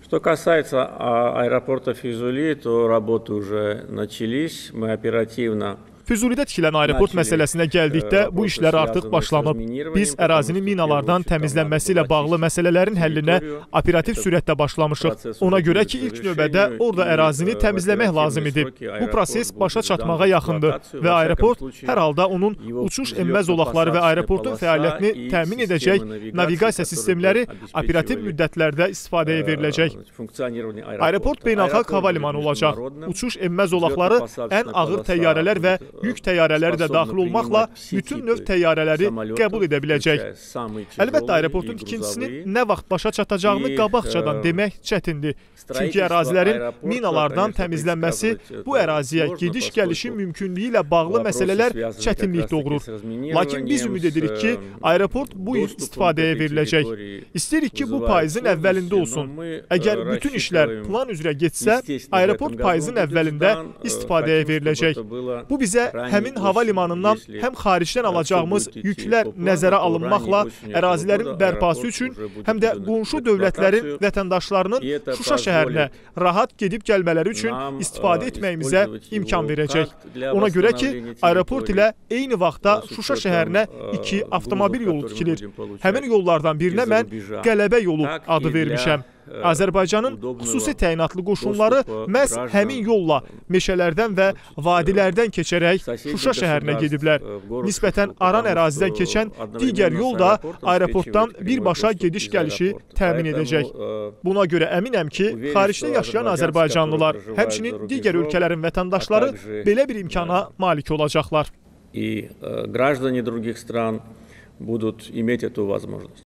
Что касается аэропорта Физули, то работы уже начались. Мы оперативно Füzulidə tikilən aeroport məsələsinə gəldikdə, bu işlər artıq başlanıb. Biz ərazinin minalardan təmizlənməsi ilə bağlı məsələlərin həllinə operativ sürətdə başlamışıq. Ona görə ki, ilk növbədə orada ərazini təmizləmək lazım idi. Bu proses başa çatmağa yaxındır və aeroport hər halda onun uçuş enmə zolaqları və aeroportun fəaliyyətini təmin edəcək naviqasiya sistemləri operativ müddətlərdə istifadəyə veriləcək. Aeroport beynəlxalq hava limanı olacaq. Uçuş enmə zolaqları ən ağır təyyarələr və yük təyyarələri də daxil olmaqla bütün növ təyyarələri qəbul edə biləcək. Əlbəttə, aeroportun tikintisinin nə vaxt başa çatacağını qabaqcadan demək çətindir. Çünki ərazilərin minalardan təmizlənməsi bu əraziyə gediş-gəlişin mümkünlüyü ilə bağlı məsələlər çətinlik doğurur. Lakin biz ümid edirik ki, aeroport bu il istifadəyə veriləcək. İstəyirik ki, bu payızın əvvəlində olsun. Əgər bütün işlər plan üzrə getsə, aeroport payızın əvvəlində istifadəyə veriləcək. Bu bizə həmin hava limanından həm xaricdən alacağımız yüklər nəzərə alınmaqla ərazilərin bərpası üçün, həm də qonşu dövlətlərin vətəndaşlarının Şuşa şəhərinə rahat gedib gəlmələri üçün istifadə etməyimizə imkan verəcək. Ona görə ki, aeroport ilə eyni vaxtda Şuşa şəhərinə 2 avtomobil yolu tikilir. Həmin yollardan birinə mən Qələbə yolu adı vermişəm. Azərbaycanın xüsusi təyinatlı qoşunları məhz həmin yolla meşələrdən və vadilərdən keçərək Şuşa şəhərinə gediblər. Nisbətən aran ərazidən keçən digər yol da aeroportdan birbaşa gediş-gəlişi təmin edəcək. Buna görə əminəm ki, xaricdə yaşayan azərbaycanlılar, həmçinin digər ölkələrin vətəndaşları belə bir imkana malik olacaqlar. И граждане других стран будут иметь эту возможность.